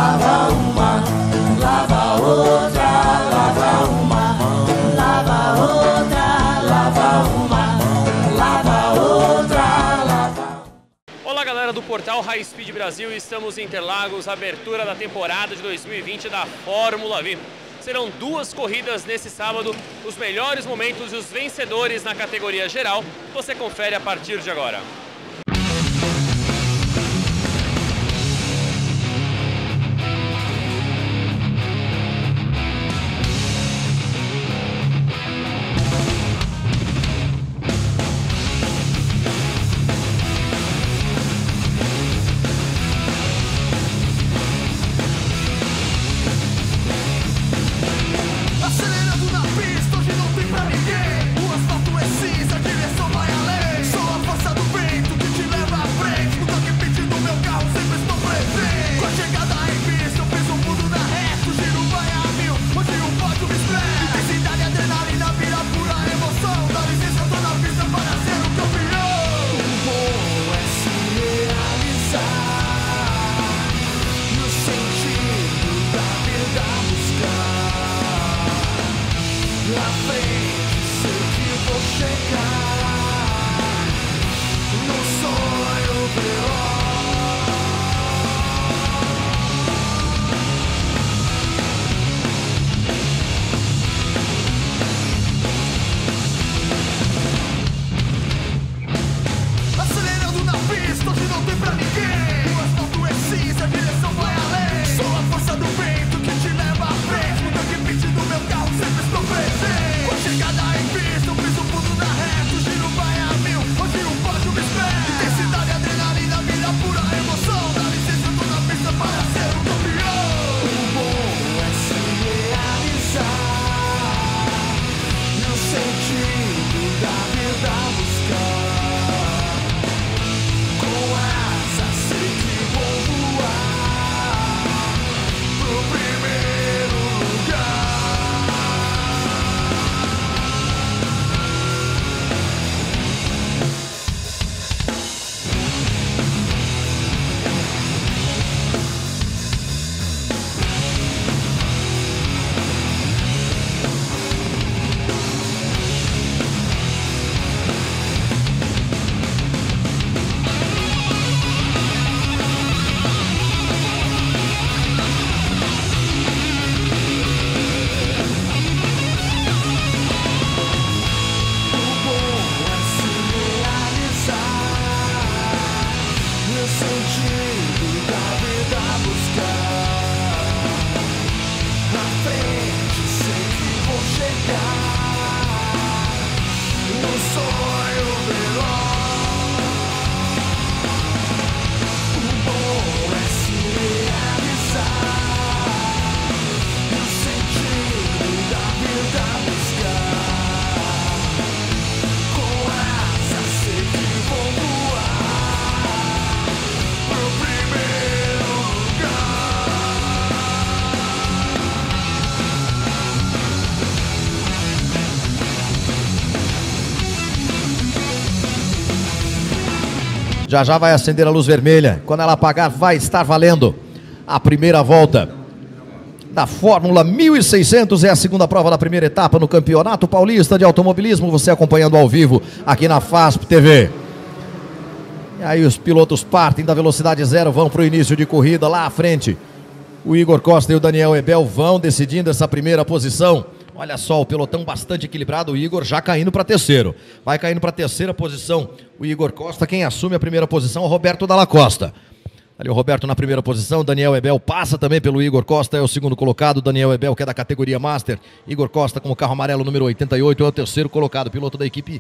lava uma, lava outra, lava uma, lava outra, lava uma, lava outra, lava. Olá galera do portal High Speed Brasil, estamos em Interlagos, abertura da temporada de 2020 da Fórmula V. Serão duas corridas nesse sábado, os melhores momentos e os vencedores na categoria geral, você confere a partir de agora. Já já vai acender a luz vermelha. Quando ela apagar, vai estar valendo a primeira volta da Fórmula 1600. É a segunda prova da primeira etapa no Campeonato Paulista de Automobilismo. Você acompanhando ao vivo aqui na FASP TV. E aí os pilotos partem da velocidade zero, vão para o início de corrida lá à frente. O Igor Costa e o Daniel Ebel vão decidindo essa primeira posição. Olha só, o pelotão bastante equilibrado, o Igor já caindo para terceiro. Vai caindo para terceira posição o Igor Costa, quem assume a primeira posição é o Roberto Dalla Costa. Ali o Roberto na primeira posição, Daniel Ebel passa também pelo Igor Costa, é o segundo colocado. Daniel Ebel, que é da categoria Master. Igor Costa com o carro amarelo número 88, é o terceiro colocado, piloto da equipe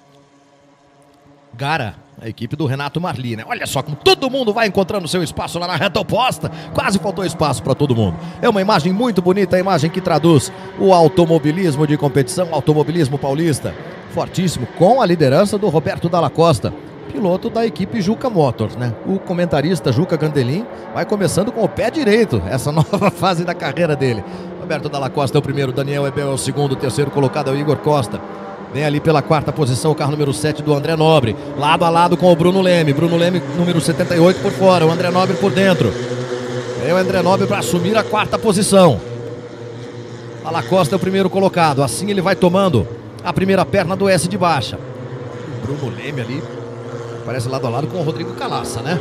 Gara, a equipe do Renato Marli, né? Olha só como todo mundo vai encontrando seu espaço lá na reta oposta. Quase faltou espaço para todo mundo. É uma imagem muito bonita, a imagem que traduz o automobilismo de competição, automobilismo paulista. Fortíssimo, com a liderança do Roberto Dalla Costa, piloto da equipe Juca Motors, né? O comentarista Juca Gandelin vai começando com o pé direito essa nova fase da carreira dele. Roberto Dalla Costa é o primeiro, Daniel Ebel é o segundo, o terceiro colocado é o Igor Costa. Vem ali pela quarta posição o carro número 7 do André Nobre, lado a lado com o Bruno Leme. Bruno Leme, número 78 por fora, o André Nobre por dentro. Vem o André Nobre para assumir a 4ª posição. Dalla Costa é o primeiro colocado. Assim ele vai tomando a primeira perna do S de baixa. O Bruno Leme ali parece lado a lado com o Rodrigo Calaça, né?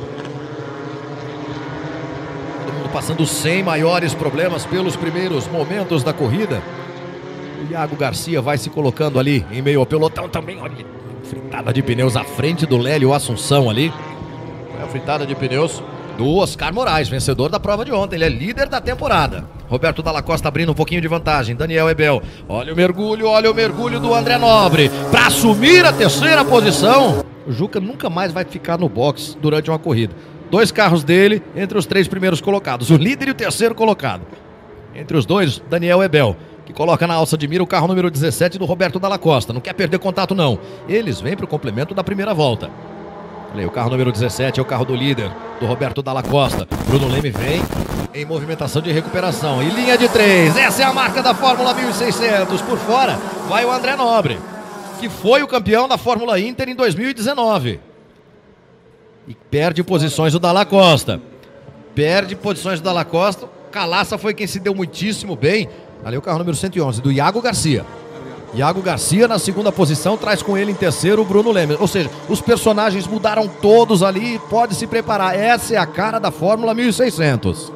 Todo mundo passando sem maiores problemas pelos primeiros momentos da corrida. O Iago Garcia vai se colocando ali em meio ao pelotão também. Olha, fritada de pneus à frente do Lélio Assunção ali. É a fritada de pneus do Oscar Moraes, vencedor da prova de ontem. Ele é líder da temporada. Roberto Dalla Costa abrindo um pouquinho de vantagem. Daniel Ebel. Olha o mergulho do André Nobre para assumir a 3ª posição. O Juca nunca mais vai ficar no box durante uma corrida. 2 carros dele entre os 3 primeiros colocados. O líder e o 3º colocado. Entre os 2, Daniel Ebel, que coloca na alça de mira o carro número 17 do Roberto Dalla Costa. Não quer perder contato, não. Eles vêm para o complemento da primeira volta. Olha aí, o carro número 17 é o carro do líder, do Roberto Dalla Costa. Bruno Leme vem em movimentação de recuperação. E linha de 3. Essa é a marca da Fórmula 1600. Por fora vai o André Nobre, que foi o campeão da Fórmula Inter em 2019. E perde posições o Dalla Costa. Perde posições do Dalla Costa. Calaça foi quem se deu muitíssimo bem. Ali o carro número 111 do Iago Garcia. Iago Garcia na 2ª posição, traz com ele em 3º o Bruno Leme. Ou seja, os personagens mudaram todos ali, pode se preparar. Essa é a cara da Fórmula 1600.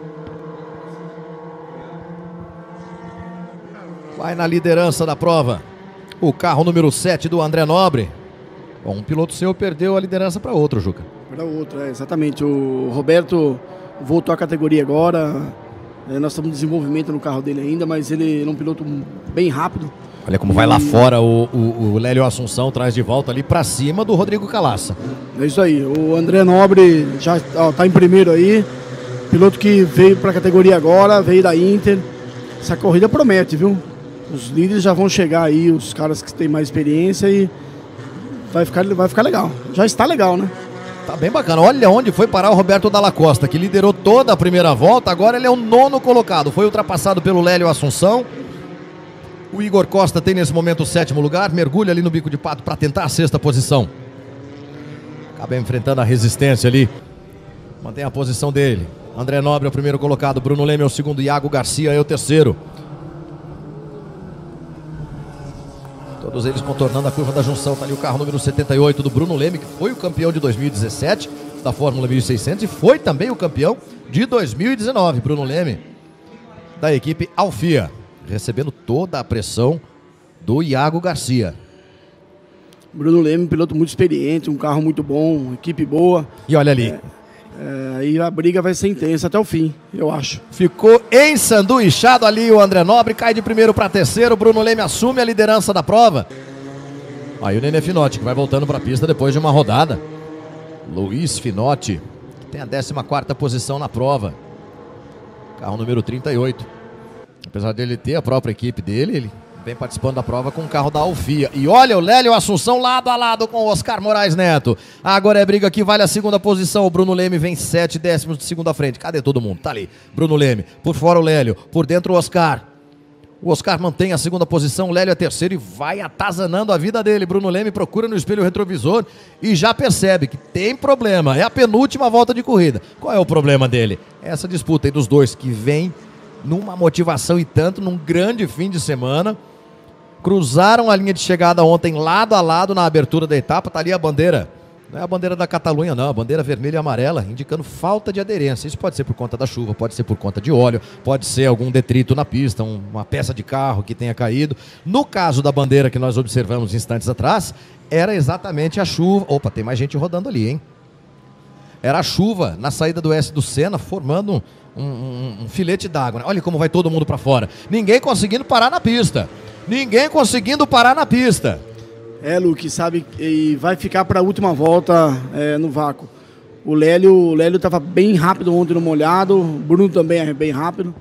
Vai na liderança da prova o carro número 7 do André Nobre. Bom, um piloto seu perdeu a liderança para outro, Juca. Para outro, exatamente. O Roberto voltou à categoria agora. Nós estamos em desenvolvimento no carro dele ainda, mas ele é um piloto bem rápido. Olha como vai lá fora o Lélio Assunção, traz de volta ali para cima do Rodrigo Calaça. É isso aí, o André Nobre já está em primeiro aí. Piloto que veio para a categoria agora, veio da Inter. Essa corrida promete, viu? Os líderes já vão chegar aí, os caras que têm mais experiência, e vai ficar legal. Já está legal, né? Tá bem bacana. Olha onde foi parar o Roberto Dalla Costa, que liderou toda a primeira volta. Agora ele é o 9º colocado. Foi ultrapassado pelo Lélio Assunção. O Igor Costa tem nesse momento o 7º lugar. Mergulha ali no bico de pato para tentar a 6ª posição. Acaba enfrentando a resistência ali. Mantém a posição dele. André Nobre é o primeiro colocado. Bruno Leme é o 2º. Iago Garcia é o 3º. Todos eles contornando a curva da junção. Tá ali o carro número 78 do Bruno Leme, que foi o campeão de 2017 da Fórmula 1600 e foi também o campeão de 2019. Bruno Leme, da equipe Alfia, recebendo toda a pressão do Iago Garcia. Bruno Leme, piloto muito experiente, um carro muito bom, equipe boa. E olha ali. Aí a briga vai ser intensa até o fim, eu acho. Ficou ensanduichado ali o André Nobre, cai de primeiro para 3º. Bruno Leme assume a liderança da prova. Aí o Nenê Finotti, que vai voltando para a pista depois de uma rodada. Luiz Finotti, que tem a 14ª posição na prova. Carro número 38. Apesar dele ter a própria equipe dele, ele vem participando da prova com o carro da Alfia. E olha o Lélio Assunção lado a lado com o Oscar Moraes Neto. Agora é briga que vale a 2ª posição. O Bruno Leme vem 7 décimos de segunda frente. Cadê todo mundo? Tá ali. Bruno Leme. Por fora o Lélio. Por dentro o Oscar. O Oscar mantém a 2ª posição. O Lélio é 3º e vai atazanando a vida dele. Bruno Leme procura no espelho retrovisor e já percebe que tem problema. É a penúltima volta de corrida. Qual é o problema dele? Essa disputa aí dos dois que vem numa motivação e tanto, num grande fim de semana. Cruzaram a linha de chegada ontem lado a lado na abertura da etapa. Tá ali a bandeira. Não é a bandeira da Catalunha, não. A bandeira vermelha e amarela, indicando falta de aderência. Isso pode ser por conta da chuva, pode ser por conta de óleo, pode ser algum detrito na pista, uma peça de carro que tenha caído. No caso da bandeira que nós observamos instantes atrás, era exatamente a chuva. Opa, tem mais gente rodando ali, hein? Era a chuva na saída do S do Senna, formando um filete d'água, né? Olha como vai todo mundo para fora. Ninguém conseguindo parar na pista. Ninguém conseguindo parar na pista. Luke, sabe, e vai ficar para a última volta no vácuo. O Lélio estava bem rápido ontem no molhado, o Bruno também é bem rápido.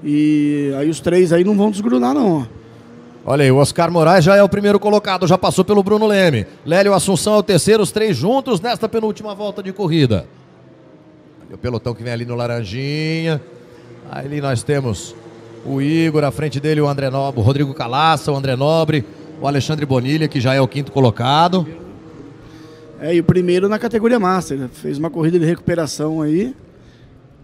E aí os três aí não vão desgrudar, não. Olha aí, o Oscar Moraes já é o primeiro colocado, já passou pelo Bruno Leme. Lélio Assunção é o 3º, os 3 juntos nesta penúltima volta de corrida. Olha o pelotão que vem ali no laranjinha. Ali nós temos o Igor, à frente dele o André Nobre, o Rodrigo Calaça, o André Nobre, o Alexandre Bonilha, que já é o 5º colocado. E o primeiro na categoria Master, né? Fez uma corrida de recuperação aí.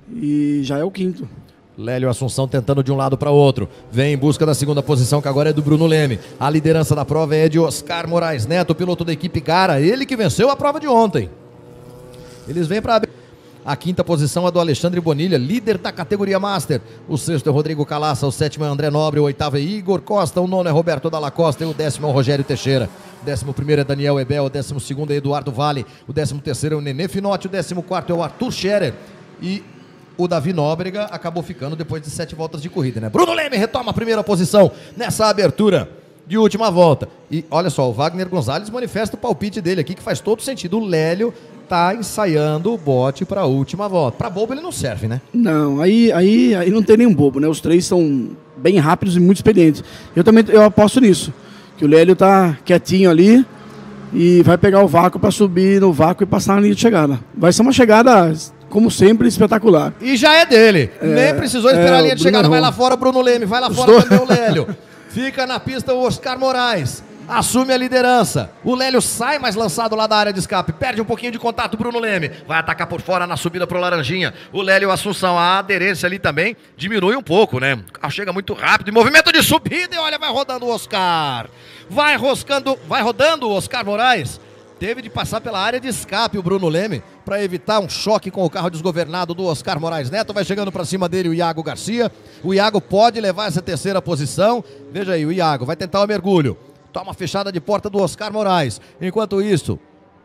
E já é o quinto. Lélio Assunção tentando de um lado para o outro. Vem em busca da segunda posição, que agora é do Bruno Leme. A liderança da prova é de Oscar Moraes Neto, piloto da equipe Gara. Ele que venceu a prova de ontem. Eles vêm para a quinta posição é do Alexandre Bonilha, líder da categoria Master. O sexto é Rodrigo Calaça, o sétimo é André Nobre, o oitavo é Igor Costa, o nono é Roberto Dalla Costa e o décimo é o Rogério Teixeira. O 11º é Daniel Ebel, o 12º é Eduardo Vale, o 13º é o Nenê Finotti, o 14º é o Arthur Scherer e o Davi Nóbrega acabou ficando depois de 7 voltas de corrida, né? Bruno Leme retoma a primeira posição nessa abertura de última volta. E olha só, o Wagner Gonzalez manifesta o palpite dele aqui, que faz todo sentido. O Lélio tá ensaiando o bote para a última volta. Para bobo ele não serve, né? Não, aí não tem nenhum bobo, né? Os três são bem rápidos e muito experientes. Eu aposto nisso, que o Lélio tá quietinho ali e vai pegar o vácuo para subir no vácuo e passar na linha de chegada. Vai ser uma chegada, como sempre, espetacular. E já é dele. Nem precisou esperar a linha de chegada. Vai lá fora o Bruno Leme, vai lá fora também o Lélio. Fica na pista o Oscar Moraes. Assume a liderança. O Lélio sai mais lançado lá da área de escape. Perde um pouquinho de contato, Bruno Leme. Vai atacar por fora na subida pro Laranjinha. O Lélio Assunção, a aderência ali também diminui um pouco, né? Chega muito rápido. Em movimento de subida e olha, vai rodando o Oscar. Vai rodando o Oscar Moraes. Teve de passar pela área de escape o Bruno Leme para evitar um choque com o carro desgovernado do Oscar Moraes Neto. Vai chegando para cima dele o Iago Garcia. O Iago pode levar essa terceira posição. Veja aí, o Iago vai tentar o mergulho. Toma fechada de porta do Oscar Moraes. Enquanto isso,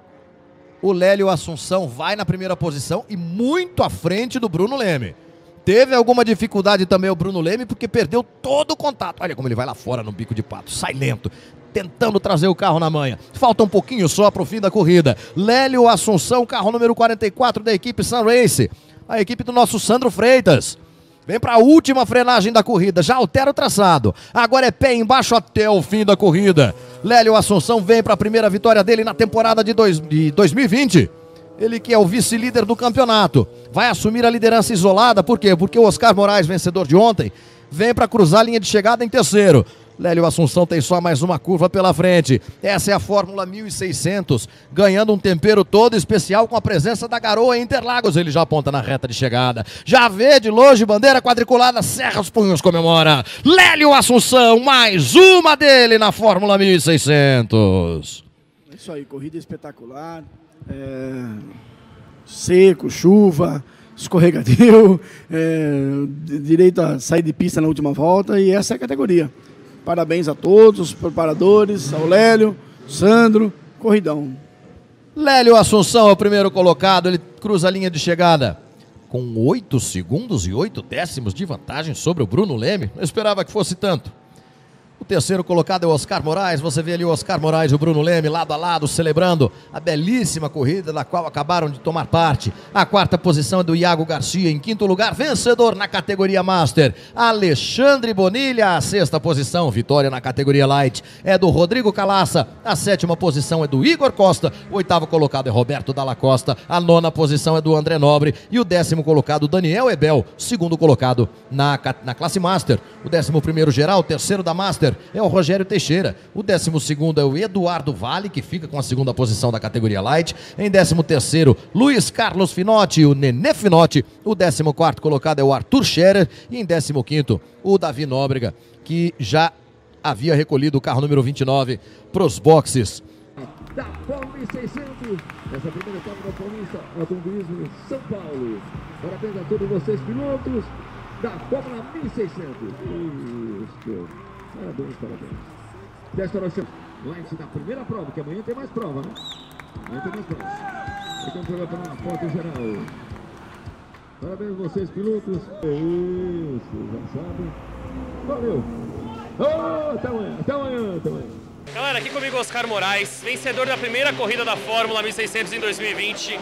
o Lélio Assunção vai na primeira posição e muito à frente do Bruno Leme. Teve alguma dificuldade também o Bruno Leme porque perdeu todo o contato. Olha como ele vai lá fora no bico de pato. Sai lento, tentando trazer o carro na manha. Falta um pouquinho só para o fim da corrida. Lélio Assunção, carro número 44 da equipe Sun Race. A equipe do nosso Sandro Freitas. Vem para a última frenagem da corrida, já altera o traçado. Agora é pé embaixo até o fim da corrida. Lélio Assunção vem para a primeira vitória dele na temporada de 2020. Ele que é o vice-líder do campeonato. Vai assumir a liderança isolada, por quê? Porque o Oscar Moraes, vencedor de ontem, vem para cruzar a linha de chegada em terceiro. Lélio Assunção tem só mais uma curva pela frente. Essa é a Fórmula 1600, ganhando um tempero todo especial com a presença da Garoa Interlagos. Ele já aponta na reta de chegada. Já vê de longe, bandeira quadriculada, cerra os punhos, comemora. Lélio Assunção, mais uma dele na Fórmula 1600. É isso aí, corrida espetacular. Seco, chuva, escorregadio, direito a sair de pista na última volta, e essa é a categoria. Parabéns a todos os preparadores, ao Lélio, Sandro, corridão. Lélio Assunção é o primeiro colocado, ele cruza a linha de chegada com 8 segundos e 8 décimos de vantagem sobre o Bruno Leme. Não esperava que fosse tanto. O terceiro colocado é o Oscar Moraes. Você vê ali o Oscar Moraes e o Bruno Leme lado a lado celebrando a belíssima corrida da qual acabaram de tomar parte. A quarta posição é do Iago Garcia. Em quinto lugar, vencedor na categoria Master, Alexandre Bonilha. A sexta posição, vitória na categoria Light, é do Rodrigo Calaça. A sétima posição é do Igor Costa. O oitavo colocado é Roberto Dalla Costa. A nona posição é do André Nobre. E o 10º colocado, Daniel Ebel. Segundo colocado na classe Master. O 11º geral, o terceiro da Master, é o Rogério Teixeira. O 12º é o Eduardo Vale, que fica com a segunda posição da categoria Light. Em 13º, Luiz Carlos Finotti, o Nenê Finotti. O 14º colocado é o Arthur Scherer. E em 15º, o Davi Nóbrega, que já havia recolhido o carro número 29 para os boxes. Da Fórmula 1600, essa primeira etapa da Paulista Automobilismo em São Paulo. Parabéns a todos vocês, pilotos da Fórmula 1600. Isso. Parabéns. Restauração. Light da primeira prova, que amanhã tem mais prova, né? Amanhã tem mais prova. Então, para uma foto geral. Parabéns a vocês, pilotos. Isso, já sabem. Valeu. Oh, até amanhã, até amanhã, até amanhã. Galera, aqui comigo Oscar Moraes, vencedor da primeira corrida da Fórmula 1600 em 2020.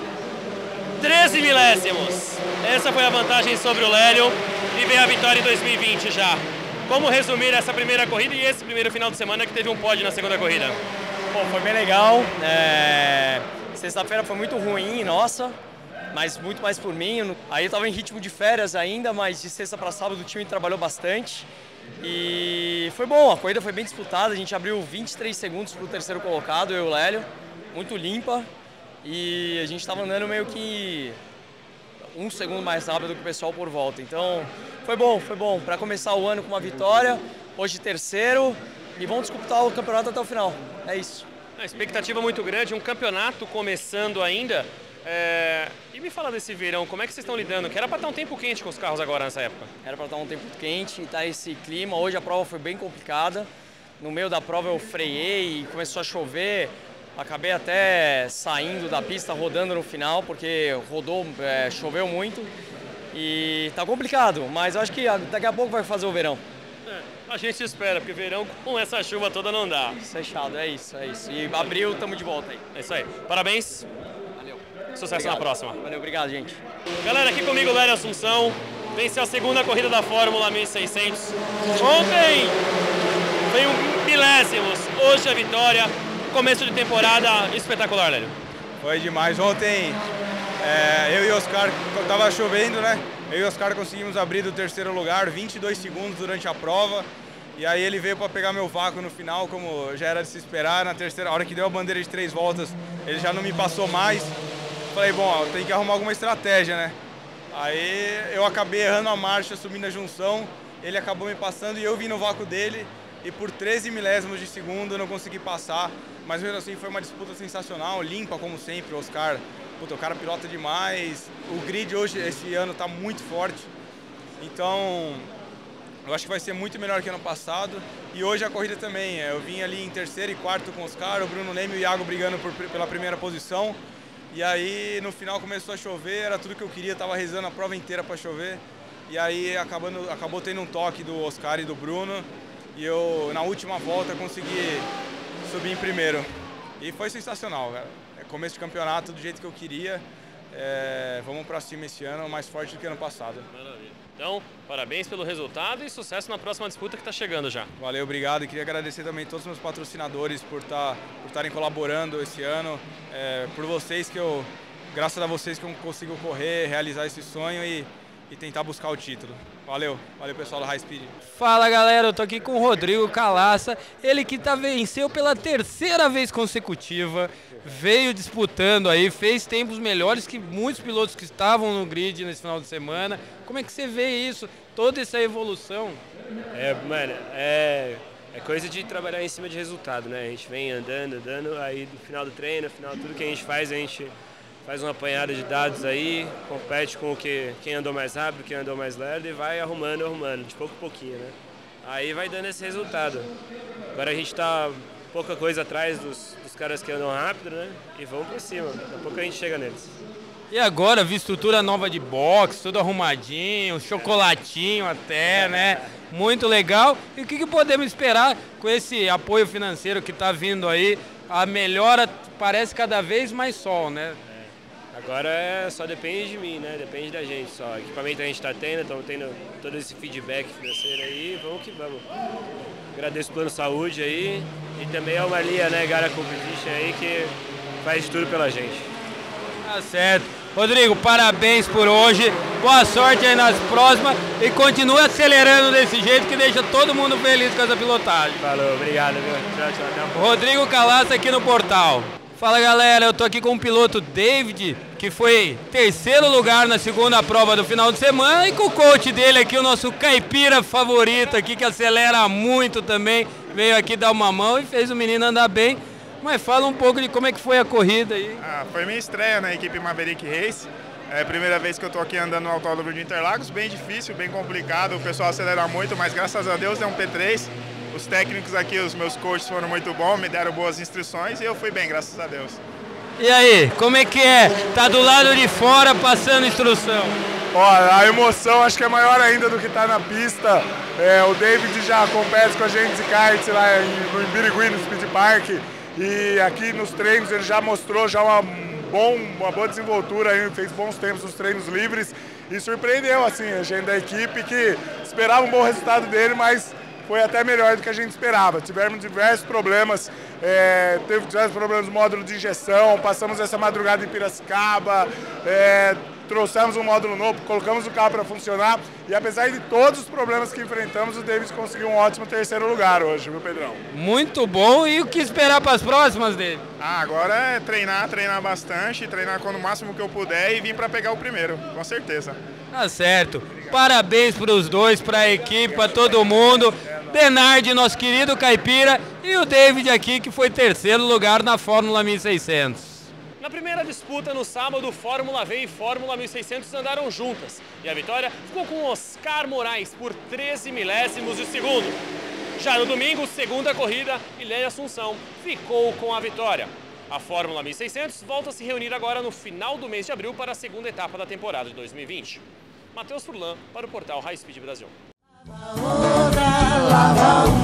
13 milésimos. Essa foi a vantagem sobre o Lélio e veio a vitória em 2020 já. Como resumir essa primeira corrida e esse primeiro final de semana que teve um pódio na segunda corrida? Bom, foi bem legal. Sexta-feira foi muito ruim, nossa, mas muito mais por mim. Aí eu tava em ritmo de férias ainda, mas de sexta para sábado o time trabalhou bastante. E foi bom, a corrida foi bem disputada, a gente abriu 23 segundos para o terceiro colocado, eu e o Lélio, muito limpa. E a gente estava andando meio que 1 segundo mais rápido que o pessoal por volta. Então foi bom para começar o ano com uma vitória, hoje terceiro, e vamos disputar o campeonato até o final, é isso. A expectativa muito grande, um campeonato começando ainda. E me fala desse verão, como é que vocês estão lidando? Que era para estar um tempo quente com os carros agora nessa época. Era para estar um tempo quente e tá esse clima. Hoje a prova foi bem complicada. No meio da prova eu freiei e começou a chover. Acabei até saindo da pista, rodando no final, porque choveu muito. E tá complicado, mas eu acho que daqui a pouco vai fazer o verão. A gente espera, porque verão com essa chuva toda não dá. Fechado, é isso. E abril, estamos de volta aí. É isso aí. Parabéns. Valeu. Sucesso na próxima. Valeu, obrigado, gente. Galera, aqui comigo o Léo Assunção. Venceu a segunda corrida da Fórmula 1600. Ontem foi um milésimos. Hoje a vitória. Começo de temporada espetacular, Léo. Foi demais. Ontem eu e o Oscar, tava chovendo, né? Eu e o Oscar conseguimos abrir do terceiro lugar, 22 segundos durante a prova. E aí ele veio para pegar meu vácuo no final, como já era de se esperar. Na terceira, hora que deu a bandeira de 3 voltas, ele já não me passou mais. Falei, bom, tem que arrumar alguma estratégia, né? Aí eu acabei errando a marcha, subindo a junção. Ele acabou me passando e eu vim no vácuo dele. E por 13 milésimos de segundo eu não consegui passar. Mas mesmo assim foi uma disputa sensacional, limpa como sempre. O Oscar, puta, o cara pilota demais. O grid hoje, esse ano, tá muito forte. Então, eu acho que vai ser muito melhor que ano passado. E hoje a corrida também. Eu vim ali em terceiro e quarto com o Oscar, o Bruno Leme e o Iago brigando pela primeira posição. E aí no final começou a chover, era tudo que eu queria, tava rezando a prova inteira para chover. E aí acabou tendo um toque do Oscar e do Bruno. E eu, na última volta, consegui subir em primeiro. E foi sensacional, cara. Começo de campeonato do jeito que eu queria. Vamos pra cima esse ano, mais forte do que ano passado. Maravilha. Então, parabéns pelo resultado e sucesso na próxima disputa que está chegando já. Valeu, obrigado. E queria agradecer também todos os meus patrocinadores por estarem colaborando esse ano. Por vocês graças a vocês que eu consigo correr, realizar esse sonho e tentar buscar o título. Valeu pessoal do High Speed. Fala galera, eu tô aqui com o Rodrigo Calaça, ele que venceu pela terceira vez consecutiva, veio disputando aí, fez tempos melhores que muitos pilotos que estavam no grid nesse final de semana. Como é que você vê isso, toda essa evolução? Mano, é coisa de trabalhar em cima de resultado, né? A gente vem andando, aí no final do treino, no final tudo que a gente faz faz uma apanhada de dados aí, compete com quem andou mais rápido, quem andou mais lerdo e vai arrumando, de pouco a pouquinho, né? Aí vai dando esse resultado. Agora a gente tá pouca coisa atrás dos caras que andam rápido, né? E vamos pra cima, daqui a pouco a gente chega neles. E agora, vi estrutura nova de boxe, tudo arrumadinho, chocolatinho até, né? Muito legal. E o que podemos esperar com esse apoio financeiro que tá vindo aí? A melhora parece cada vez mais sol, né? Agora só depende de mim, né? Depende da gente só. O equipamento a gente está tendo, estamos tendo todo esse feedback financeiro aí, vamos que vamos. Agradeço o Plano Saúde aí e também a Marlia, né, Gara Competition aí, que faz tudo pela gente. Tá certo. Rodrigo, parabéns por hoje, boa sorte aí nas próximas e continua acelerando desse jeito que deixa todo mundo feliz com essa pilotagem. Falou, obrigado, viu? Tchau, até a próxima. Rodrigo Calaça aqui no Portal. Fala galera, eu tô aqui com o piloto David, que foi terceiro lugar na segunda prova do final de semana, e com o coach dele aqui, o nosso caipira favorito aqui, que acelera muito também, veio aqui dar uma mão e fez o menino andar bem. Mas fala um pouco de como é que foi a corrida aí. Foi minha estreia na equipe Maverick Race, é a primeira vez que eu tô aqui andando no autódromo de Interlagos, bem difícil, bem complicado, o pessoal acelera muito, mas graças a Deus é um P3. Os técnicos aqui, os meus coaches foram muito bons, me deram boas instruções e eu fui bem, graças a Deus. E aí, como é que é? Tá do lado de fora passando instrução? Olha, a emoção acho que é maior ainda do que tá na pista. O David já compete com a gente de kart lá no Birigui, no Speed Park. E aqui nos treinos ele já mostrou uma boa desenvoltura, aí, fez bons tempos nos treinos livres. E surpreendeu assim, a gente da equipe que esperava um bom resultado dele, mas foi até melhor do que a gente esperava. Tivemos diversos problemas tivemos problemas no módulo de injeção, passamos essa madrugada em Piracicaba, trouxemos um módulo novo, colocamos o carro para funcionar e apesar de todos os problemas que enfrentamos, o David conseguiu um ótimo terceiro lugar hoje, viu, Pedrão? Muito bom, e o que esperar para as próximas dele? Agora é treinar bastante, treinar com o máximo que eu puder e vir para pegar o primeiro, com certeza. Tá certo, parabéns para os dois, para a equipe, para todo mundo, Denardi, nosso querido caipira, e o David aqui que foi terceiro lugar na Fórmula 1600. Na primeira disputa no sábado, Fórmula V e Fórmula 1600 andaram juntas e a vitória ficou com Oscar Moraes por 13 milésimos de segundo. Já no domingo, segunda corrida, Hilaire Assunção ficou com a vitória. A Fórmula 1600 volta a se reunir agora no final do mês de abril para a segunda etapa da temporada de 2020. Matheus Furlan para o portal High Speed Brasil. Lava outra, lava